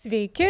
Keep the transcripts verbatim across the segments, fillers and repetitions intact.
Sveiki,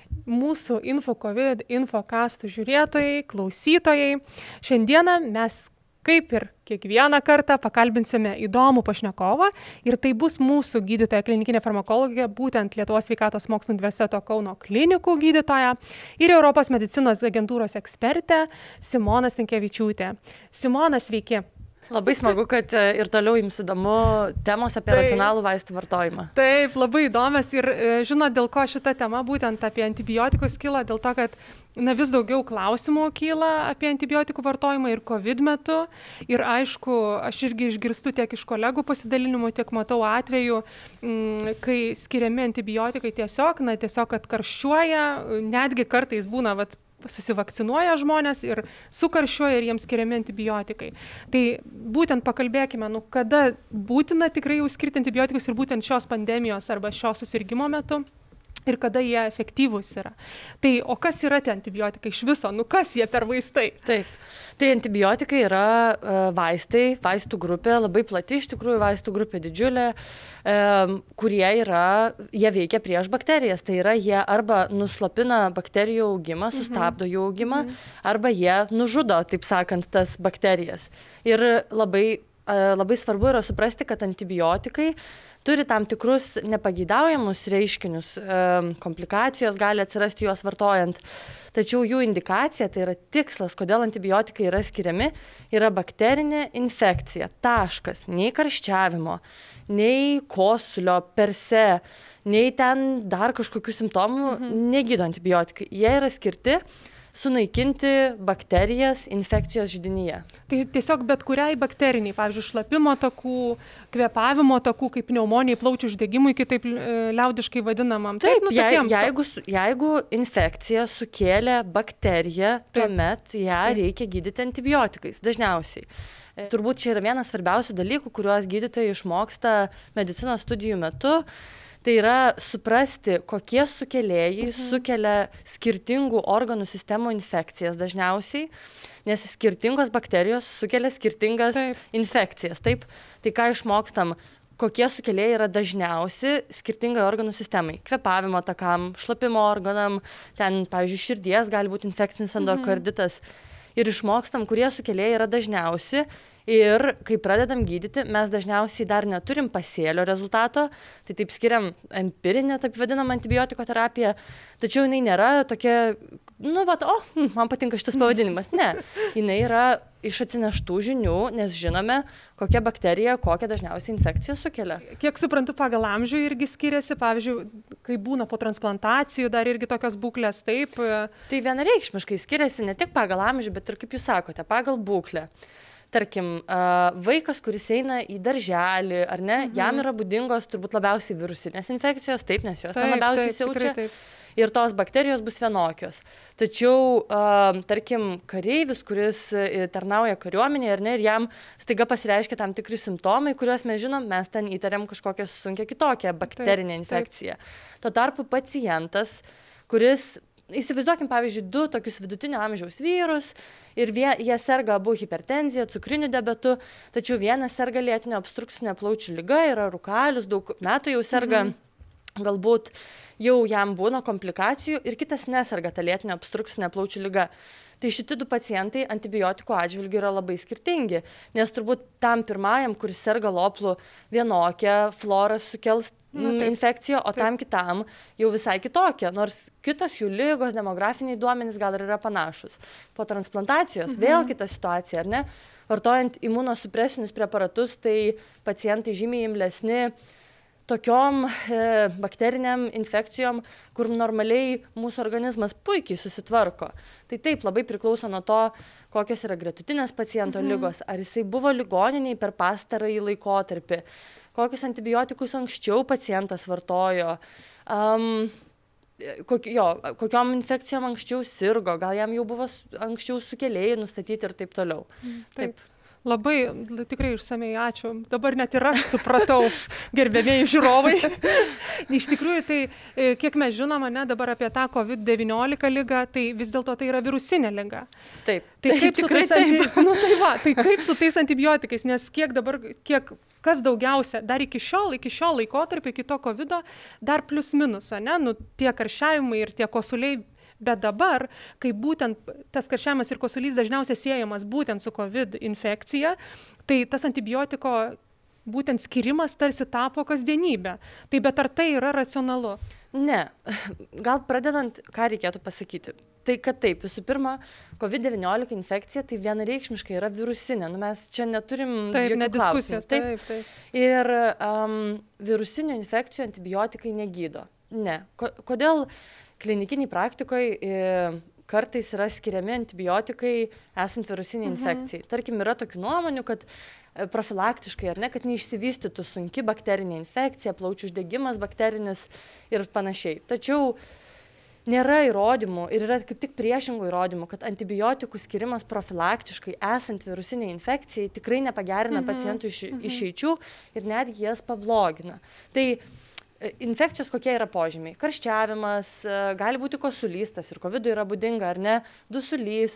mūsų InfoCovid infokastų žiūrėtojai, klausytojai. Šiandieną mes, kaip ir kiekvieną kartą, pakalbinsime įdomų pašnekovą ir tai bus mūsų gydytoja klinikinė farmakologė, būtent Lietuvos sveikatos mokslų universiteto Kauno klinikų gydytoja ir Europos medicinos agentūros ekspertė Simona Stankevičiūtė. Simona, sveiki. Labai smagu, kad ir toliau jums įdomu temos apie Taip. racionalų vaistų vartojimą. Taip, labai įdomios ir žinot, dėl ko šita tema būtent apie antibiotikus kilo, dėl to, kad na, vis daugiau klausimų kyla apie antibiotikų vartojimą ir COVID metu. Ir aišku, aš irgi išgirstu tiek iš kolegų pasidalinimų, tiek matau atveju, m, kai skiriami antibiotikai tiesiog, na, tiesiog atkarščiuoja, netgi kartais būna, vat, susivakcinuoja žmonės ir sukarščiuoja ir jiems skiriami antibiotikai. Tai būtent pakalbėkime, nu, kada būtina tikrai jau skirti antibiotikus ir būtent šios pandemijos arba šio susirgymo metu ir kada jie efektyvūs yra. Tai o kas yra tie antibiotikai iš viso? Nu, kas jie per vaistai? Taip. Tai antibiotikai yra uh, vaistai, vaistų grupė, labai plati iš tikrųjų vaistų grupė didžiulė, um, kurie yra, jie veikia prieš bakterijas. Tai yra, jie arba nuslopina bakterijų augimą, sustabdo jų augimą, mhm. arba jie nužudo, taip sakant, tas bakterijas. Ir labai, uh, labai svarbu yra suprasti, kad antibiotikai turi tam tikrus nepageidaujamus reiškinius, um, komplikacijos gali atsirasti juos vartojant. Tačiau jų indikacija, tai yra tikslas, kodėl antibiotikai yra skiriami, yra bakterinė infekcija. Taškas. Nei karščiavimo, nei kosulio per se, nei ten dar kažkokių simptomų mhm. negydo antibiotikai. Jie yra skirti sunaikinti bakterijas infekcijos židinyje. Tai tiesiog bet kuriai bakteriniai, pavyzdžiui, šlapimo takų, kvėpavimo takų, kaip pneumonijai, plaučių uždegimui, kitaip liaudiškai vadinamam. Taip, nu, je, tokiems... jeigu, jeigu infekcija sukėlė bakteriją, tuomet ją reikia gydyti antibiotikais, dažniausiai. Turbūt čia yra vienas svarbiausių dalykų, kuriuos gydytojai išmoksta medicinos studijų metu. Tai yra suprasti, kokie sukėlėjai mhm. sukelia skirtingų organų sistemų infekcijas dažniausiai, nes skirtingos bakterijos sukelia skirtingas taip. infekcijas. Taip? Tai ką išmokstam, kokie sukėlėjai yra dažniausi skirtingai organų sistemai. Kvėpavimo takam, šlapimo organam, ten, pavyzdžiui, širdies gali būti infekcinis endokarditas. Mhm. Ir išmokstam, kurie sukėlėjai yra dažniausi. Ir kai pradedam gydyti, mes dažniausiai dar neturim pasėlio rezultato, tai taip skiriam empirinę, taip vadinamą antibiotiko terapiją, tačiau jinai nėra tokia, nu, vat, o, man patinka šitas pavadinimas. Ne, jinai yra iš atsineštų žinių, nes žinome, kokia bakterija, kokią dažniausiai infekciją sukelia. Kiek suprantu, pagal amžių irgi skiriasi, pavyzdžiui, kai būna po transplantacijų, dar irgi tokios būklės, taip? Tai vienareikšmiškai skiriasi ne tik pagal amžių, bet ir, kaip jūs sakote, pagal būklę. Tarkim, vaikas, kuris eina į darželį, ar ne, mhm. jam yra būdingos turbūt labiausiai virusinės infekcijos, taip, nes jos ten labiausiai siaučia. Ir tos bakterijos bus vienokios. Tačiau, tarkim, kareivis, kuris tarnauja kariuomenėje, ar ne, ir jam staiga pasireiškia tam tikri simptomai, kuriuos mes žinom, mes ten įtariam kažkokią sunkią kitokią bakterinę taip, infekciją. Taip. Tuo tarpu pacientas, kuris... Įsivaizduokim, pavyzdžiui, du tokius vidutinio amžiaus vyrus ir vie, jie serga abu hipertenzija, cukriniu diabetu, tačiau vienas serga lėtinė obstrukcinė plaučių liga, yra rūkalius, daug metų jau serga, mhm. galbūt jau jam būna komplikacijų ir kitas neserga tą lėtinę obstrukcinę plaučių ligą. Tai šitie du pacientai antibiotikų atžvilgiu yra labai skirtingi, nes turbūt tam pirmajam, kuris serga loplų, vienokią florą sukels nu, infekciją, o taip. Tam kitam jau visai kitokia, nors kitos jų lygos, demografiniai duomenys gal ir yra panašus. Po transplantacijos mhm. vėl kita situacija, ar ne? Vartojant imunosupresinius preparatus, tai pacientai žymiai imlesni tokiom e, bakteriniam infekcijom, kur normaliai mūsų organizmas puikiai susitvarko. Tai taip, labai priklauso nuo to, kokios yra gretutinės paciento mhm. lygos, ar jisai buvo ligoniniai per pastarąjį laikotarpį, kokius antibiotikus anksčiau pacientas vartojo, um, kok, jo, kokiom infekcijom anksčiau sirgo, gal jam jau buvo anksčiau sukėlėjai nustatyti ir taip toliau. Taip. taip. Labai, tikrai išsamei ačiū. Dabar net ir aš supratau, gerbėmėjai žiūrovai. Iš tikrųjų, tai kiek mes žinome, ne, dabar apie tą COVID devyniolika ligą, tai vis dėlto tai yra virusinė liga. Taip. Tai taip, kaip su tais, anti... nu, tai va, tai kaip su tais antibiotikais, nes kiek dabar, kiek, kas daugiausia, dar iki šiol, iki šiol laikotarpio, iki to COVID, dar plius minus, ne, nu, tie karščiavimai ir tie kosuliai. Bet dabar, kai būtent tas karščiavimas ir kosulys dažniausiai siejamas būtent su COVID infekcija, tai tas antibiotiko būtent skirimas tarsi tapo kasdienybė. Tai bet ar tai yra racionalu? Ne. Gal pradedant, ką reikėtų pasakyti. Tai kad taip, visų pirma, COVID devyniolika infekcija tai vienareikšmiškai yra virusinė. Nu, mes čia neturim taip, jokių ne diskusijos. Taip, taip, taip. Ir um, virusinių infekcijų antibiotikai negydo. Ne. Ko, kodėl klinikiniai praktikoje kartais yra skiriami antibiotikai esant virusiniai infekcijai. Mhm. Tarkim, yra tokių nuomonių, kad profilaktiškai, ar ne, kad neišsivystytų sunki bakterinė infekcija, plaučių uždegimas bakterinis ir panašiai. Tačiau nėra įrodymų ir yra kaip tik priešingų įrodymų, kad antibiotikų skirimas profilaktiškai esant virusiniai infekcijai tikrai nepagerina mhm. pacientų iš, mhm. išeičių ir netgi jas pablogina. Tai infekcijos kokie yra požymiai? Karščiavimas, gali būti kosulys, tas ir COVID yra būdinga, ar ne, dusulys.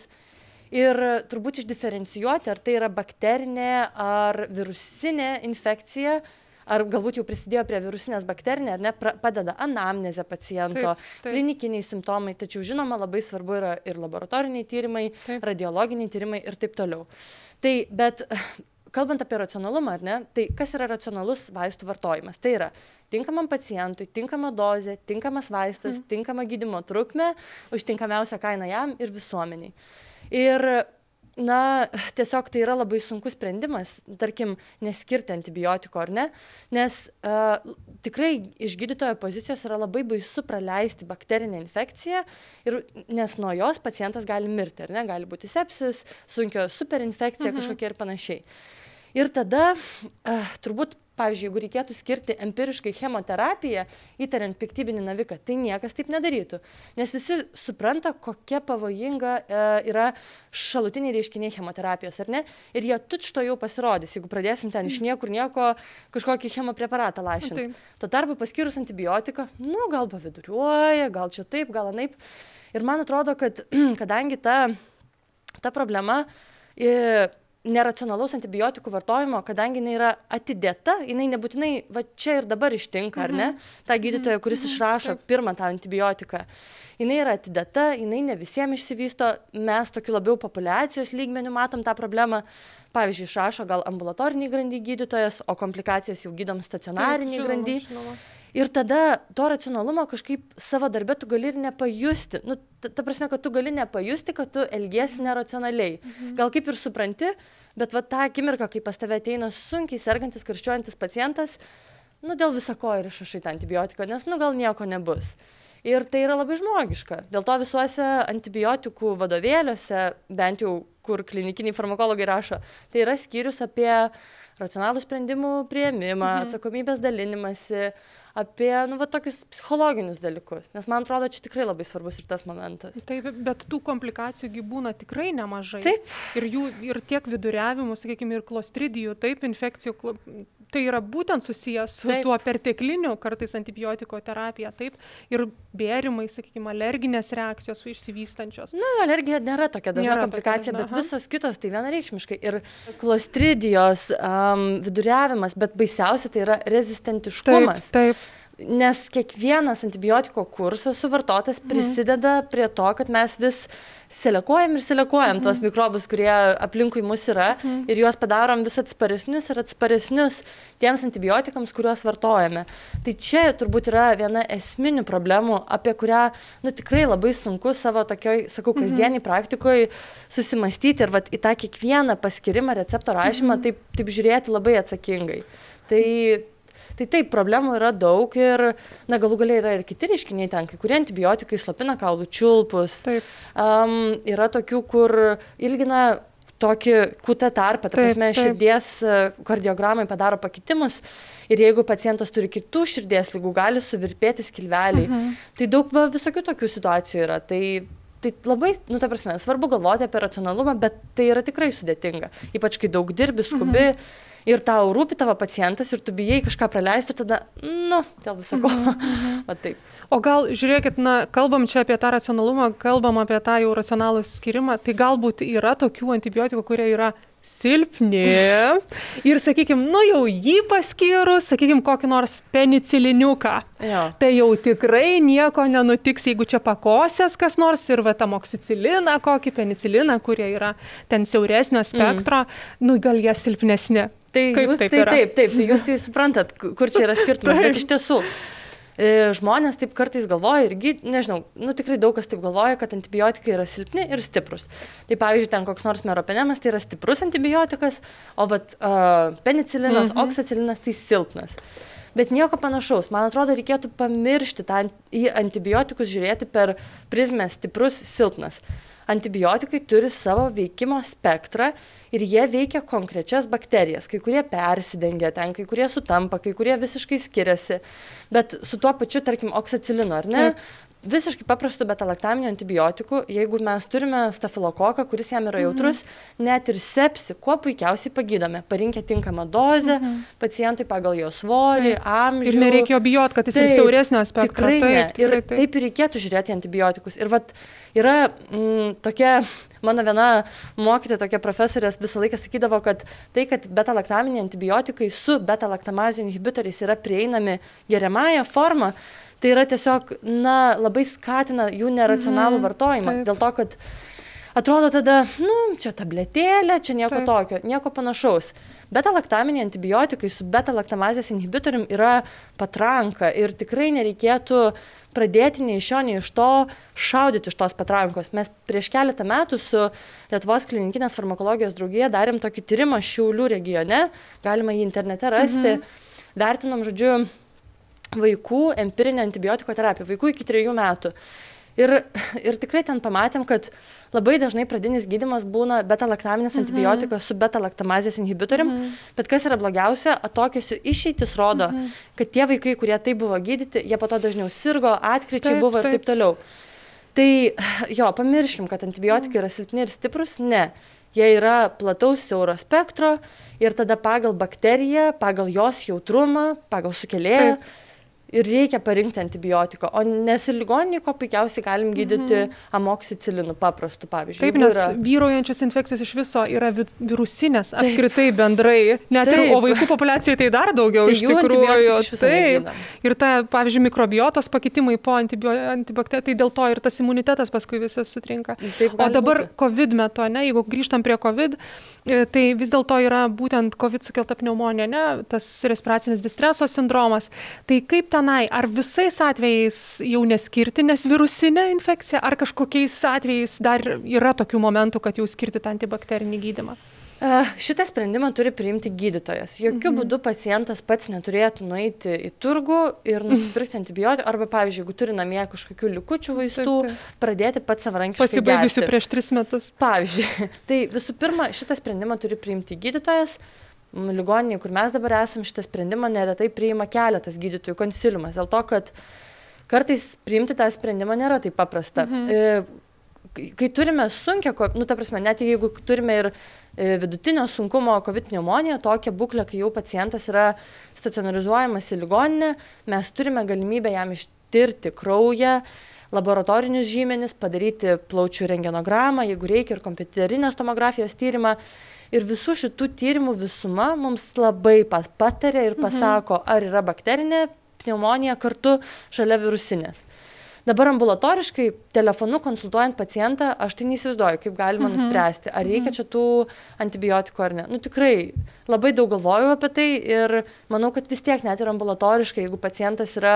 Ir turbūt išdiferencijuoti, ar tai yra bakterinė ar virusinė infekcija, ar galbūt jau prisidėjo prie virusinės bakterinė, ar ne, padeda anamnezė paciento, taip, taip. Klinikiniai simptomai, tačiau žinoma labai svarbu yra ir laboratoriniai tyrimai, taip. Radiologiniai tyrimai ir taip toliau. Tai, bet kalbant apie racionalumą, ar ne, tai kas yra racionalus vaistų vartojimas? Tai yra tinkamam pacientui, tinkama dozė, tinkamas vaistas, hmm. tinkama gydymo trukmė, už tinkamiausią kainą jam ir visuomeniai. Ir, na, tiesiog tai yra labai sunkus sprendimas, tarkim, neskirti antibiotiko, ar ne, nes uh, tikrai iš gydytojo pozicijos yra labai baisu praleisti bakterinę infekciją, ir, nes nuo jos pacientas gali mirti, ar ne, gali būti sepsis, sunkio superinfekcija mhm. kažkokia ir panašiai. Ir tada, uh, turbūt, pavyzdžiui, jeigu reikėtų skirti empiriškai chemoterapiją, įtariant piktybinį naviką, tai niekas taip nedarytų. Nes visi supranta, kokia pavojinga e, yra šalutiniai reiškiniai chemoterapijos, ar ne? Ir jie tučto jau pasirodys, jeigu pradėsim ten iš niekur nieko kažkokį chemopreparatą lašinti. Tuo tarpu paskyrus antibiotiką, nu, gal paviduriuoja, gal čia taip, gal anaip. Ir man atrodo, kad kadangi ta, ta problema... E, neracionalaus antibiotikų vartojimo, kadangi jinai yra atidėta, jinai nebūtinai va čia ir dabar ištinka, ar ne, tą gydytoją, kuris išrašo pirmą tą antibiotiką. Jinai yra atidėta, jinai ne visiems išsivysto, mes tokiu labiau populiacijos lygmeniu matom tą problemą. Pavyzdžiui, išrašo gal ambulatorinį grandį gydytojas, o komplikacijas jau gydom stacionarinį grandį. Ir tada to racionalumo kažkaip savo darbę tu gali ir nepajusti. Nu, ta, ta prasme, kad tu gali nepajusti, kad tu elgiesi neracionaliai. Mhm. Gal kaip ir supranti, bet va tą akimirką, kai pas tave ateina sunkiai sergantis, karščiuojantis pacientas, nu dėl visako ir išrašai tą antibiotiką, nes nu gal nieko nebus. Ir tai yra labai žmogiška. Dėl to visuose antibiotikų vadovėliuose, bent jau kur klinikiniai farmakologai rašo, tai yra skyrius apie racionalų sprendimų priėmimą, mhm. atsakomybės dalinimąsi, apie, nu, va, tokius psichologinius dalykus. Nes man atrodo, čia tikrai labai svarbus ir tas momentas. Taip, bet tų komplikacijų gi būna tikrai nemažai. Taip. Ir jų, ir tiek viduriavimų, sakykime, ir klostridijų, taip, infekcijų, tai yra būtent susijęs su taip. Tuo pertekliniu, kartais antibiotiko terapija, taip, ir bėrimai, sakykime, alerginės reakcijos išsivystančios. Na, alergija nėra tokia dažna nėra komplikacija, dažna, bet aha. visos kitos tai vienareikšmiškai. Ir klostridijos, um, viduriavimas, bet baisiausia tai yra rezistentiškumas. Taip, taip. Nes kiekvienas antibiotiko kursas suvartotas prisideda mm. prie to, kad mes vis selekuojam ir selekuojam mm. tuos mikrobus, kurie aplinkui mus yra mm. ir juos padarom vis atsparesnius ir atsparesnius tiems antibiotikams, kuriuos vartojame. Tai čia turbūt yra viena esminių problemų, apie kurią nu, tikrai labai sunku savo tokioj, sakau, kasdieniai mm. praktikoje susimastyti ir vat, į tą kiekvieną paskirimą, recepto rašymą mm. taip, taip žiūrėti labai atsakingai. Tai Tai taip, problemų yra daug ir, na, galų galiai yra ir kiti reiškiniai ten, kai kurie antibiotikai slopina kaulų čiulpus. Taip. Um, yra tokių, kur ilgina tokį kūtą tarpą, ta prasme, širdies kardiogramai padaro pakitimus ir jeigu pacientas turi kitų širdies ligų, gali suvirpėti skilveliai. Mhm. Tai daug va, visokių tokių situacijų yra. Tai tai labai, nu, ta prasme, svarbu galvoti apie racionalumą, bet tai yra tikrai sudėtinga. Ypač, kai daug dirbi, skubi mhm. ir tau rūpi tavo pacientas ir tu bijai kažką praleisti ir tada, nu, dėl visako. Mhm. Va taip. O gal, žiūrėkit, na, kalbam čia apie tą racionalumą, kalbam apie tą jau racionalų skirimą, tai galbūt yra tokių antibiotikų, kurie yra silpni ir, sakykime, nu jau jį paskyrus, sakykime, kokį nors peniciliniuką. Jo. Tai jau tikrai nieko nenutiks, jeigu čia pakosės kas nors ir va amoksiciliną, kokį peniciliną, kurie yra ten siauresnio spektro, mm. nu gal jie silpnesni. Tai Kaip jūs, taip, tai, taip, taip, tai jūs tai suprantat, kur čia yra skirtumas, bet iš tiesų. Žmonės taip kartais galvoja irgi, nežinau, nu tikrai daug kas taip galvoja, kad antibiotikai yra silpni ir stiprus. Tai pavyzdžiui, ten koks nors meropenemas tai yra stiprus antibiotikas, o vat uh, penicilinas, mhm. oksacilinas tai silpnas. Bet nieko panašaus. Man atrodo, reikėtų pamiršti tą į antibiotikus žiūrėti per prizmę stiprus, silpnas. Antibiotikai turi savo veikimo spektrą ir jie veikia konkrečias bakterijas. Kai kurie persidengia ten, kai kurie sutampa, kai kurie visiškai skiriasi. Bet su tuo pačiu, tarkim, oksacilinu, ar ne? Taip. Visiškai paprastų betalaktaminių antibiotikų, jeigu mes turime stafilokoką, kuris jam yra jautrus, mhm. net ir sepsį, kuo puikiausiai pagydome. Parinkę tinkamą dozę, mhm. pacientui pagal jo svorį, taip. Amžių. Ir nereikėjo bijoti, kad jis taip, ir siauresnio spektro. Tikrai ne. Taip, tikrai, ir taip. taip ir reikėtų žiūrėti antibiotikus. Ir vat yra mm, tokia, mano viena mokytoja, tokia profesorės visą laiką sakydavo, kad tai, kad betalaktaminiai antibiotikai su betalaktamazio inhibitoriais yra prieinami geriamąją formą, tai yra tiesiog, na, labai skatina jų neracionalų mm, vartojimą. Taip. Dėl to, kad atrodo tada, nu, čia tabletėlė, čia nieko taip. Tokio, nieko panašaus. Betalaktaminiai antibiotikai su betalaktamazės inhibitorium yra patranka ir tikrai nereikėtų pradėti nei iš šio, nei iš to šaudyti iš tos patrankos. Mes prieš keletą metų su Lietuvos klinikinės farmakologijos draugija darėm tokį tyrimą Šiaulių regione, galima jį internete rasti, mhm. vertinom, žodžiu, vaikų empirinę antibiotiko terapiją, vaikų iki trejų metų. Ir, ir tikrai ten pamatėm, kad labai dažnai pradinis gydymas būna betalaktaminis mhm. antibiotikas su betalaktamazės inhibitorium, mhm. bet kas yra blogiausia, atokios išeitis rodo, mhm. kad tie vaikai, kurie taip buvo gydyti, jie po to dažniau sirgo, atkryčiai taip, buvo ir taip, taip toliau. Tai jo, pamirškim, kad antibiotikai yra silpni ir stiprus, ne. Jie yra plataus siauro spektro ir tada pagal bakteriją, pagal jos jautrumą, pagal sukėlėją, taip. Ir reikia parinkti antibiotiko, o nes ir ligoninėje, ko puikiausiai galim gydyti mhm. amoksicilinu paprastu, pavyzdžiui. Taip, nes yra... vyraujančios infekcijos iš viso yra virusinės, taip. Apskritai bendrai, net taip. Ir, o vaikų populiacijai tai dar daugiau tai iš tikrųjų. Taip, ir ta, pavyzdžiui, mikrobiotos pakitimai po antibakterijų, tai dėl to ir tas imunitetas paskui visas sutrinka. Taip, o dabar būti. COVID metu, ne, jeigu grįžtam prie COVID, tai vis dėlto yra būtent COVID sukelta pneumonija, ne, tas respiracinis distreso sindromas. Tai kaip ten ar visais atvejais jau neskirti, nes virusinė infekcija, ar kažkokiais atvejais dar yra tokių momentų, kad jau skirti tą antibakterinį gydymą? Uh, šitą sprendimą turi priimti gydytojas. Jokių mhm. būdų pacientas pats neturėtų nueiti į turgų ir nusipirkti antibiotikų, arba, pavyzdžiui, jeigu turi namie kažkokių likučių vaistų, taip, taip. Pradėti pats savarankiškai gerti. Pasibaigusių prieš tris metus. Pavyzdžiui. Tai visų pirma, šitą sprendimą turi priimti gydytojas. Ligoninėje, kur mes dabar esam, šitą sprendimą neretai priima keletas gydytojų konsiliumas, dėl to, kad kartais priimti tą sprendimą nėra taip paprasta. Mhm. Kai turime sunkią, nu ta prasme, net jeigu turime ir vidutinio sunkumo COVID pneumoniją, tokią būklę, kai jau pacientas yra stacionarizuojamas į ligoninę, mes turime galimybę jam ištirti kraują, laboratorinius žymenis, padaryti plaučių rentgenogramą, jeigu reikia, ir kompiuterinės tomografijos tyrimą. Ir visų šitų tyrimų visuma mums labai patarė ir pasako, ar yra bakterinė pneumonija kartu šalia virusinės. Dabar ambulatoriškai, telefonu konsultuojant pacientą, aš tai neįsivaizduoju, kaip galima mhm. nuspręsti, ar reikia čia tų antibiotikų ar ne. Nu tikrai, labai daug galvoju apie tai ir manau, kad vis tiek net ir ambulatoriškai, jeigu pacientas yra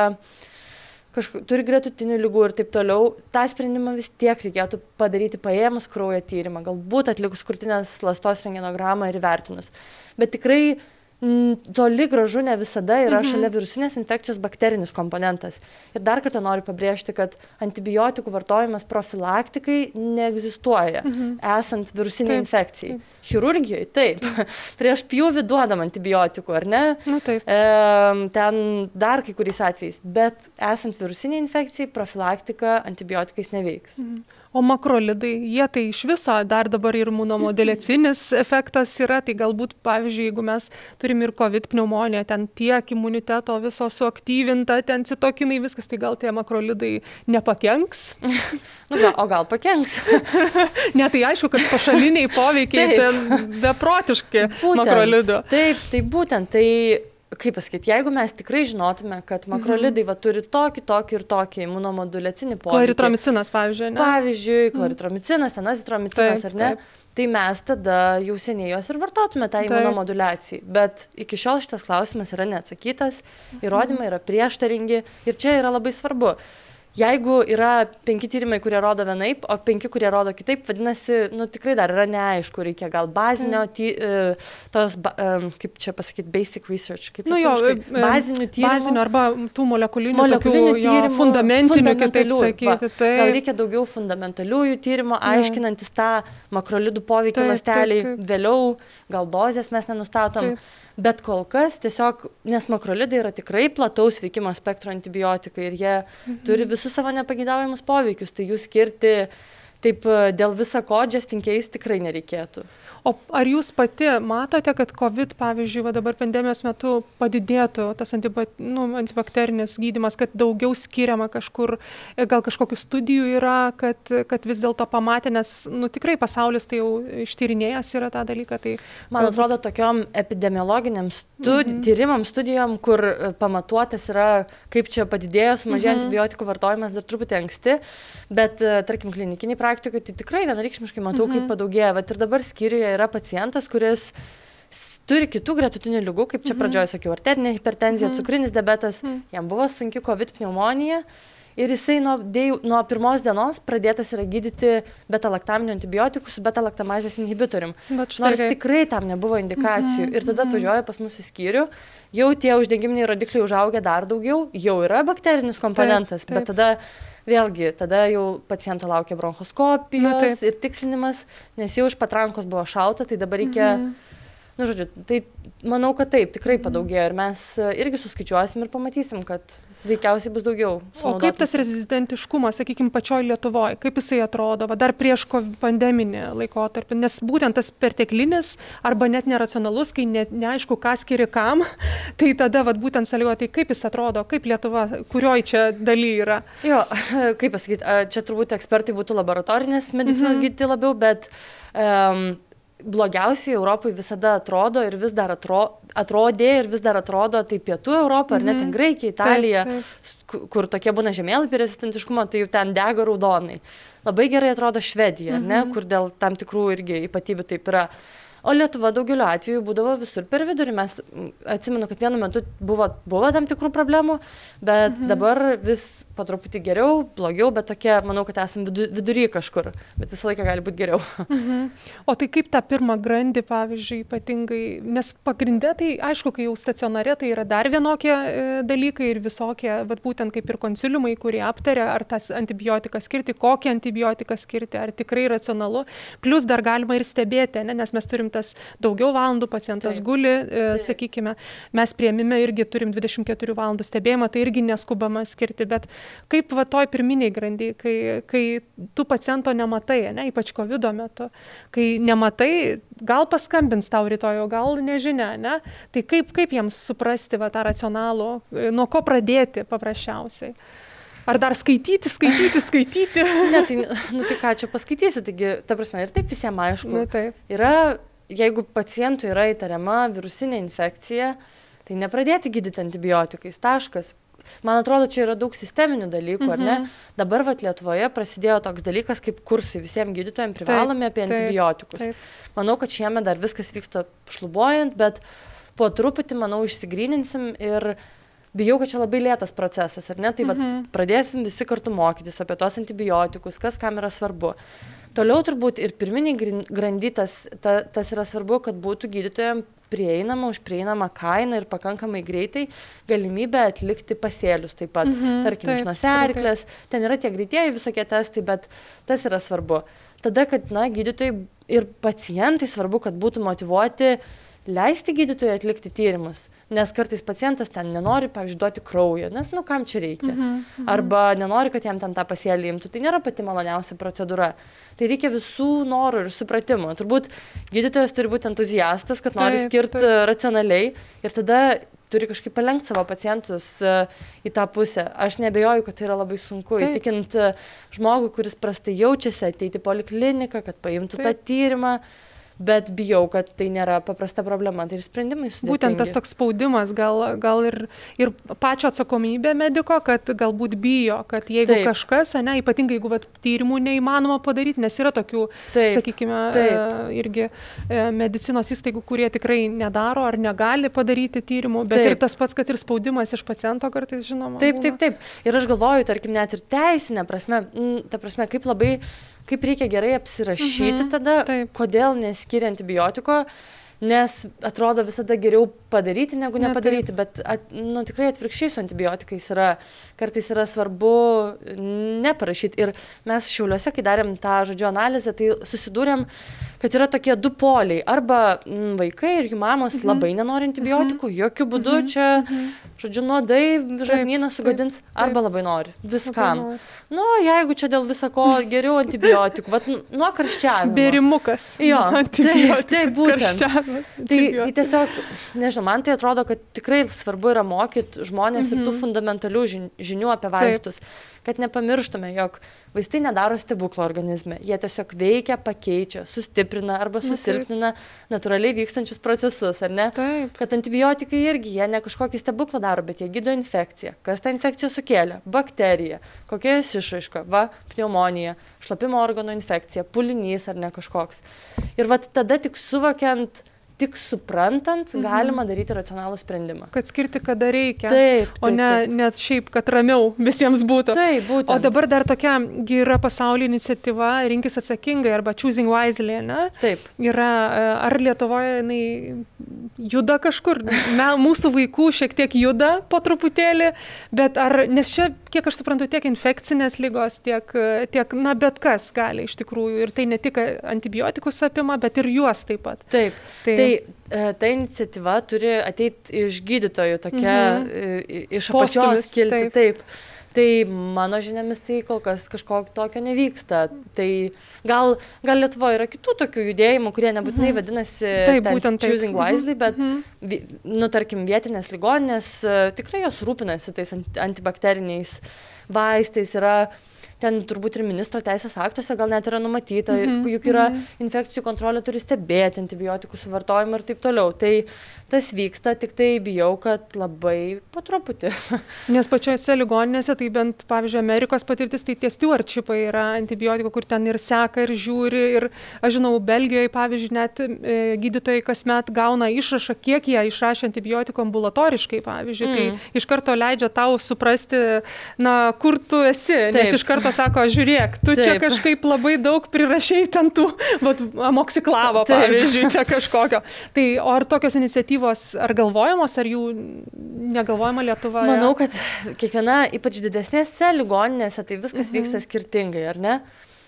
kažku, turi gretutinių ligų ir taip toliau, tą sprendimą vis tiek reikėtų padaryti paėmus kraujo tyrimą, galbūt atlikus krūtinės ląstos rentgenogramą ir įvertinus. Bet tikrai m, toli gražu ne visada yra mhm. šalia virusinės infekcijos bakterinis komponentas. Ir dar kartą noriu pabrėžti, kad antibiotikų vartojimas profilaktikai neegzistuoja, mhm. esant virusiniai infekcijai. Taip. Chirurgijoje taip, prieš pjūvį duodam antibiotikų, ar ne? Nu, taip. E, ten dar kai kuriais atvejais, bet esant virusiniai infekcijai, profilaktika antibiotikais neveiks. Mhm. O makrolidai, jie tai iš viso, dar dabar ir imunomodulacinis efektas yra, tai galbūt, pavyzdžiui, jeigu mes turim ir COVID pneumoniją, ten tiek imuniteto viso suaktyvinta, ten citokinai, viskas, tai gal tie makrolidai nepakenks? Nu, gal, o gal pakenks? Ne, tai aišku, kad pašaliniai poveikiai ten beprotiški makrolidų. Taip, tai būtent, tai... Kaip pasakyti, jeigu mes tikrai žinotume, kad makrolidai va, turi tokį, tokį ir tokį imunomodulacinį poveikį. Kloritromicinas, pavyzdžiui, ne? Pavyzdžiui, kloritromicinas, ten azitromicinas, ar ne? Taip. Tai mes tada jau seniai jos ir vartotume tą imunomoduliaciją. Bet iki šiol šitas klausimas yra neatsakytas, įrodymai yra prieštaringi ir čia yra labai svarbu. Jeigu yra penki tyrimai, kurie rodo vienaip, o penki, kurie rodo kitaip, vadinasi, nu, tikrai dar yra neaišku, reikia gal bazinio, ty, tos, kaip čia pasakyti, basic research, kaip nu, jo, bazinių tyrimų. Bazinių arba tų molekulinių, molekulinių tokių, tyrimų, jo, fundamentinių, kitaip sakyti. Tai... Gal reikia daugiau fundamentaliųjų tyrimų, aiškinantis tą makrolidų poveikį ląsteliai, vėliau gal dozės mes nenustatom. Taip. Bet kol kas tiesiog, nes makrolidai yra tikrai plataus veikimo spektro antibiotikai ir jie mhm. turi visus savo nepageidavimus poveikius, tai jų skirti taip dėl visa ko just in case tikrai nereikėtų. O ar jūs pati matote, kad COVID, pavyzdžiui, va dabar pandemijos metu padidėtų tas antiba, nu, antibakterinis gydymas, kad daugiau skiriama kažkur, gal kažkokių studijų yra, kad, kad vis dėlto pamatė, nes nu, tikrai pasaulis tai jau ištyrinėjęs yra tą dalyką. Tai man galbūt... atrodo, tokiom epidemiologiniam studi mm-hmm. tyrimam, studijom, kur pamatuotas yra, kaip čia padidėjo, sumažėjo mm-hmm. antibiotikų vartojimas dar truputį anksti, bet, tarkim, klinikiniai praktikai, tai tikrai vienareikšmiškai matau, mm-hmm. kaip padaugėjo. Vat ir dabar skyriuje yra pacientas, kuris turi kitų gretutinių ligų, kaip čia mm-hmm. pradžioje sakiau, arterinė hipertenzija, mm-hmm. cukrinis diabetas, mm-hmm. jam buvo sunki COVID pneumonija ir jisai nuo, dėjų, nuo pirmos dienos pradėtas yra gydyti betalaktaminių antibiotikų su betalaktamazės inhibitorium. Nors štai... tikrai tam nebuvo indikacijų. Mm-hmm. Ir tada atvažiuoja pas mus į skyrių, jau tie uždegiminiai rodikliai užaugę dar daugiau, jau yra bakterinis komponentas, taip, taip. Bet tada vėlgi, tada jau paciento laukia bronchoskopijos nu, ir tikslinimas, nes jau iš patrankos buvo šauta, tai dabar reikia, mhm. nu žodžiu, tai manau, kad taip, tikrai padaugėjo ir mes irgi suskaičiuosim ir pamatysim, kad veikiausiai bus daugiau. O kaip tas rezistentiškumas, sakykime, pačioj Lietuvoje, kaip jisai atrodo, va, dar prieš pandeminį laikotarpį, nes būtent tas perteklinis arba net neracionalus, kai ne, neaišku, ką skiri kam, tai tada va, būtent sąlygoja, tai kaip jis atrodo, kaip Lietuva, kurioj čia daly yra? Jo, kaip pasakyti, čia turbūt ekspertai būtų laboratorinės medicinos mm-hmm. gydyti labiau, bet um, blogiausiai Europai visada atrodo ir vis dar atro, atrodė ir vis dar atrodo tai Pietų Europą, ar net ten Graikija, Italija, taip, taip. Kur tokie būna žemėlapiai rezistentiškumo, tai jau ten dega raudonai. Labai gerai atrodo Švedija, mhm. ne, kur dėl tam tikrų irgi ypatybių taip yra. O Lietuva daugeliu atveju būdavo visur per vidurį. Mes atsimenu, kad vienu metu buvo, buvo tam tikrų problemų, bet mhm. dabar vis po truputį geriau, blogiau, bet tokie, manau, kad esam vidu, vidury kažkur, bet visą laiką gali būti geriau. Mhm. O tai kaip tą pirmą grandį, pavyzdžiui, ypatingai, nes pagrindė tai, aišku, kai jau stacionare, tai yra dar vienokie e, dalykai ir visokie, bet būtent kaip ir konsiliumai, kurie aptaria, ar tas antibiotikas skirti, kokį antibiotiką skirti, ar tikrai racionalu. Plus dar galima ir stebėti, ne, nes mes turim tas daugiau valandų, pacientas taip. Guli, e, sakykime, mes priėmime irgi turim dvidešimt keturių valandų stebėjimą, tai irgi neskubama skirti, bet kaip va toj pirminiai grandy, kai, kai tu paciento nematai, ne, ypač kovido metu, kai nematai, gal paskambins tau rytoj, gal nežinia, ne, tai kaip, kaip jiems suprasti va tą racionalų, nuo ko pradėti paprasčiausiai? Ar dar skaityti, skaityti, skaityti? Ne, tai, nu, tai ką čia paskaitysi, taigi, ta prasme, ir taip visiems aišku. Nu, taip. Yra, jeigu pacientui yra įtariama virusinė infekcija, tai nepradėti gydyti antibiotikais, taškas. Man atrodo, čia yra daug sisteminių dalykų, mm-hmm. ar ne? Dabar vat Lietuvoje prasidėjo toks dalykas kaip kursai visiems gydytojams privalomi taip, apie taip, antibiotikus. Taip. Manau, kad šiemet dar viskas vyksta šlubuojant, bet po truputį, manau, išsigryninsim ir bijau, kad čia labai lėtas procesas, ar ne? Tai vat mm-hmm. pradėsim visi kartu mokytis apie tos antibiotikus, kas kam yra svarbu. Toliau turbūt ir pirminiai grandytas, ta, tas yra svarbu, kad būtų gydytojams prieinama už prieinamą kainą ir pakankamai greitai galimybę atlikti pasėlius taip pat, mm-hmm, tarkim, iš nosiaryklės, ten yra tie greitieji visokie testai, bet tas yra svarbu. Tada, kad, na, gydytojai ir pacientai svarbu, kad būtų motyvuoti leisti gydytojui atlikti tyrimus, nes kartais pacientas ten nenori, pavyzdžiui, duoti kraujo, nes, nu, kam čia reikia. Mhm, mhm. Arba nenori, kad jam ten tą pasėlį imtų. Tai nėra pati maloniausia procedūra. Tai reikia visų norų ir supratimo. Turbūt gydytojas turi būti entuziastas, kad nori taip, skirti taip. racionaliai ir tada turi kažkaip palengti savo pacientus į tą pusę. Aš nebejoju, kad tai yra labai sunku. Taip. Įtikint žmogų, kuris prastai jaučiasi, ateiti į polikliniką, kad paimtų taip. tą tyrimą. Bet bijau, kad tai nėra paprasta problema, tai ir sprendimai sudėtingi. Būtent tas toks spaudimas, gal, gal ir, ir pačio atsakomybė mediko, kad galbūt bijo, kad jeigu taip. kažkas, ne, ypatingai jeigu vat, tyrimų neįmanoma padaryti, nes yra tokių, taip. sakykime, taip. irgi medicinos įstaigų, kurie tikrai nedaro ar negali padaryti tyrimų, bet taip. ir tas pats, kad ir spaudimas iš paciento kartais, žinoma. Taip, būna. taip, taip. Ir aš galvoju, tarkim, net ir teisinė prasme, ta prasme, kaip labai kaip reikia gerai apsirašyti mhm, tada, taip. kodėl neskiria antibiotiko, nes atrodo visada geriau padaryti, negu ne, nepadaryti, taip. bet at, nu, tikrai atvirkščiai su antibiotikais yra, kartais yra svarbu neparašyti. Ir mes Šiauliuose, kai darėm tą žodžiu analizę, tai susidūrėm, kad yra tokie du poliai. Arba m, vaikai ir jų mamos mhm. labai nenori antibiotikų, mhm. jokių būdų mhm. čia, mhm. žodžiu, nuodai žarnyną sugadins, taip, taip. arba labai nori, viskam. Labai nori. Nu, jeigu čia dėl visako geriau antibiotikų, vat nuo karščiavimo. Bėrimukas. Jo, taip, taip, būtent. Tai, tai tiesiog, nežinau, man tai atrodo, kad tikrai svarbu yra mokyti žmonės mhm. ir tų fundamentalių žinių apie vaistus, taip. kad nepamirštume, jog vaistai nedaro stebuklo organizme. Jie tiesiog veikia, pakeičia, sustiprina arba susilpnina natūraliai vykstančius procesus, ar ne? Taip. Kad antibiotikai irgi, jie ne kažkokį stebuklą daro, bet jie gydo infekciją. Kas tą infekciją sukėlė? Bakterija. Kokia jos išraiška? Va, pneumonija, šlapimo organų infekcija, pūlinys ar ne kažkoks. Ir vat tada tik suvokiant, tik suprantant, mhm. galima daryti racionalų sprendimą. Kad skirti, kada reikia, taip, taip, o ne taip. net šiaip, kad ramiau visiems būtų. Taip, būtent. O dabar dar tokia yra pasaulio iniciatyva Rinkis atsakingai arba Choosing Wisely, ne? Taip. Yra, ar Lietuvoje jinai juda kažkur? Me, mūsų vaikų šiek tiek juda po truputėlį, bet ar, nes čia, kiek aš suprantu, tiek infekcinės ligos, tiek, tiek na, bet kas gali iš tikrųjų. Ir tai ne tik antibiotikus apima, bet ir juos taip pat. Taip. Tai Tai ta iniciatyva turi ateiti iš gydytojų, tokia mhm. iš apačios kilti. Taip. taip. Tai mano žiniomis tai kol kas kažko tokio nevyksta. Tai gal, gal Lietuvoje yra kitų tokių judėjimų, kurie nebūtinai mhm. vadinasi taip, būtent taip. Choosing Wisely, bet, mhm. nu, tarkim, vietinės ligoninės tikrai jos rūpinasi tais antibakteriniais vaistais. Yra ten turbūt ir ministro teisės aktuose gal net yra numatyta, mm-hmm. juk yra mm-hmm. infekcijų kontrolė turi stebėti antibiotikų suvartojimą ir taip toliau. Tai tas vyksta, tik tai bijau, kad labai po truputį. Nes pačiose ligoninėse, tai bent, pavyzdžiui, Amerikos patirtis, tai tie stewardšipai yra antibiotikų, kur ten ir seka, ir žiūri. Ir aš žinau, Belgijoje, pavyzdžiui, net e, gydytojai kasmet gauna išrašą, kiek jie išrašė antibiotikų ambulatoriškai, pavyzdžiui. Mm. Tai iš karto leidžia tau suprasti, na, kur tu esi. Taip. Nes iš karto sako, žiūrėk, tu Taip. čia kažkaip labai daug prirašei ten tų, vat, amoksiklavo, pavyzdžiui, čia kažkokio. Tai o ar tokios iniciatyvos ar galvojamos, ar jų negalvojama Lietuvoje? Manau, kad kiekviena, ypač didesnėse ligoninėse, tai viskas mhm. vyksta skirtingai, ar ne?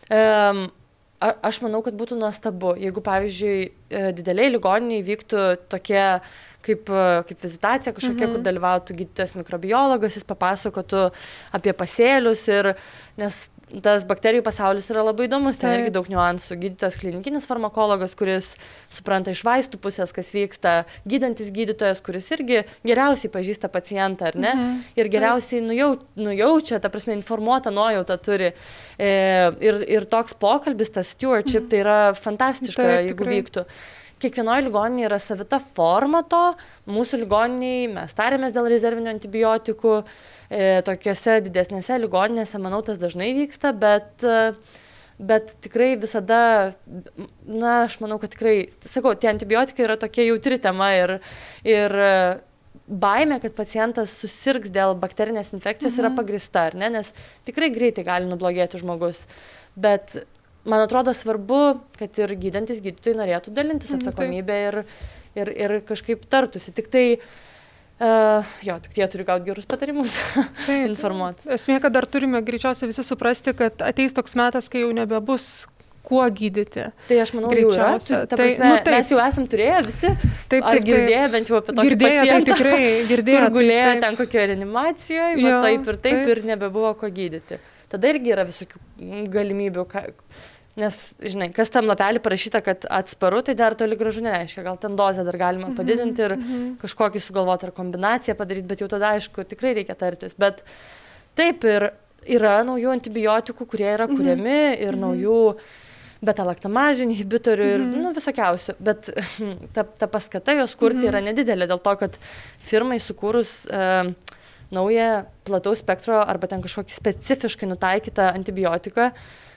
Um, a, aš manau, kad būtų nuostabu, jeigu, pavyzdžiui, dideliai ligoniniai vyktų tokie kaip, kaip vizitacija kažkokia, mhm. kur dalyvautų gydytojas mikrobiologas, jis papasakotų apie pasėlius, ir, nes tas bakterijų pasaulis yra labai įdomus, ten irgi daug niuansų. Gydytojas klinikinis farmakologas, kuris supranta iš vaistų pusės, kas vyksta, gydantis gydytojas, kuris irgi geriausiai pažįsta pacientą, ar ne? Mhm. Ir geriausiai nujau, nujaučia, ta prasme, informuotą nuojautą turi. E, ir, ir toks pokalbis, tas stewardship, mhm. tai yra fantastiška, taip, jeigu tikrai vyktų. Kiekvienoje ligoninėje yra savita forma to. Mūsų ligoniniai, mes tarėmės dėl rezervinių antibiotikų, e, tokiose didesnėse ligoninėse, manau, tas dažnai vyksta, bet, bet tikrai visada, na, aš manau, kad tikrai, sakau, tie antibiotikai yra tokia jautri tema ir, ir baimė, kad pacientas susirgs dėl bakterinės infekcijos mhm. yra pagrįsta, ar ne, nes tikrai greitai gali nublogėti žmogus, bet man atrodo svarbu, kad ir gydantis gydytojai norėtų dalintis atsakomybę ir, ir, ir kažkaip tartusi. Tik tai, uh, jo, tik jie turi gauti gerus patarimus, informuotis. Esmė, kad dar turime greičiausiai visi suprasti, kad ateis toks metas, kai jau nebebus kuo gydyti. Tai aš manau, jau yra. Ta Tai, prasme, nu, taip. mes jau esam turėję visi. Taip, Ar taip, girdėję taip. bent jau apie tokį Girdėję, tai pacientą, tikrai, girdėję. kur gulėjo taip, taip. ten kokio reanimacijoje, va, Jo, taip ir taip, taip. ir nebebuvo ko gydyti. Tada irgi yra visokių galimybių, ką, nes, žinai, kas tam lapelį parašyta, kad atsparu, tai dar toli gražu nereiškia. Gal ten dozę dar galima padidinti ir kažkokį sugalvoti ar kombinaciją padaryti, bet jau tada, aišku, tikrai reikia tartis. Bet taip, ir yra naujų antibiotikų, kurie yra kuriami, ir naujų beta-laktamazių inhibitorių ir nu, visokiausių. Bet ta, ta paskata jos kurti yra nedidelė, dėl to, kad firmai sukūrus uh, naują plataus spektro arba ten kažkokį specifiškai nutaikytą antibiotiką,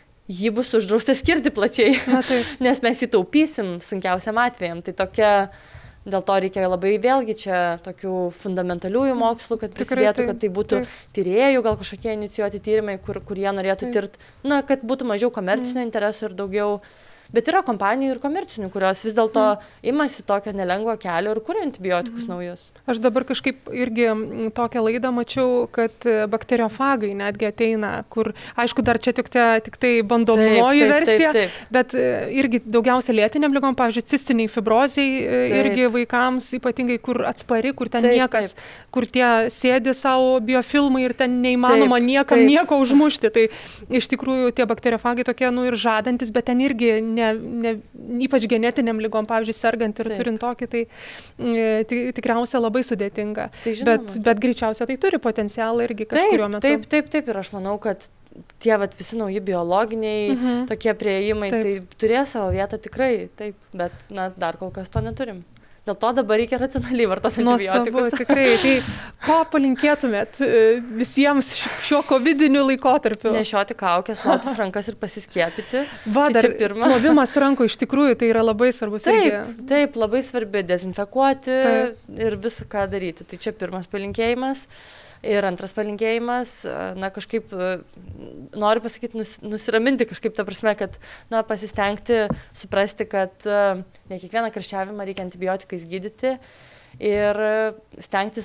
jį bus uždrausta skirti plačiai, Na, taip. nes mes jį taupysim sunkiausiam atvejam. Tai tokia, dėl to reikia labai vėlgi čia tokių fundamentaliųjų mokslų, kad Tikrai prisidėtų, taip, kad tai būtų taip. tyrėjų, gal kažkokie inicijuoti tyrimai, kur, kur jie norėtų Taip. tirti, na, kad būtų mažiau komercinio interesų ir daugiau. Bet yra kompanijų ir komercinių, kurios vis dėlto imasi tokio nelengvo kelio ir kuria antibiotikus naujus. Aš dabar kažkaip irgi mm, tokią laidą mačiau, kad e, bakteriofagai netgi ateina, kur, aišku, dar čia tik, te, tik tai bandomoji Taip, taip, versija, taip, taip. bet e, irgi daugiausia lėtiniam ligom, pavyzdžiui, cistiniai fibroziai, e, Taip. irgi vaikams, ypatingai kur atspari, kur ten Taip, niekas, taip. kur tie sėdi savo biofilmai ir ten neįmanoma Taip, niekam taip. nieko užmušti. Tai iš tikrųjų tie bakteriofagai tokie, nu, ir žadantis, bet ten irgi ne, ne, ypač genetiniam ligom, pavyzdžiui, sergant ir Taip. turint tokį, tai e, ti- tikriausia labai sudėtinga. Tai žinoma. Bet, bet greičiausia tai turi potencialą irgi kažkuriuo Taip, metu. taip, taip, taip. Ir aš manau, kad tie vat, visi nauji biologiniai Mhm. tokie prieimai, Taip. tai turės savo vietą tikrai, taip. Bet, na, dar kol kas to neturim. Dėl to dabar reikia racionaliai vartoti Nuostabu, antibiotikus. tikrai. Tai ko palinkėtumėt e, visiems ši- šiuo kovidiniu laikotarpiu? Nešioti kaukės, plautis rankas ir pasiskiepyti. Va, tai dar čia pirma. plovimas rankų iš tikrųjų tai yra labai svarbus. Taip, irgi. taip, labai svarbi dezinfekuoti Taip. ir visą ką daryti. Tai čia pirmas palinkėjimas. Ir antras palinkėjimas, na kažkaip e, noriu pasakyti, nus, nusiraminti kažkaip, ta prasme, kad, na, pasistengti, suprasti, kad e, ne kiekvieną karščiavimą reikia antibiotikais gydyti ir e, stengtis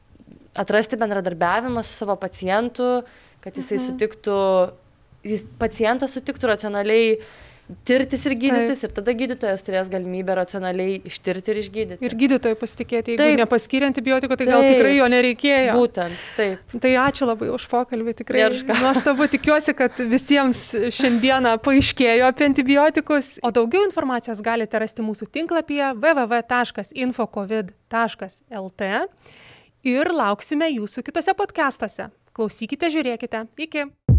atrasti bendradarbiavimą su savo pacientu, kad jisai sutiktų, jis, pacientas sutiktų racionaliai tirtis ir gydytis, ir tada gydytojas turės galimybę racionaliai ištirti ir išgydyti. Ir gydytojai pasitikėti, jeigu Taip. nepaskyrė antibiotikų, tai gal Taip. tikrai jo nereikėjo. Būtent, taip. Tai ačiū labai už pokalbį, tikrai. Nėra. Nuostabu, tikiuosi, kad visiems šiandieną paaiškėjo apie antibiotikus. O daugiau informacijos galite rasti mūsų tinklapyje w w w taškas infocovid taškas l t ir lauksime jūsų kitose podcastuose. Klausykite, žiūrėkite. Iki.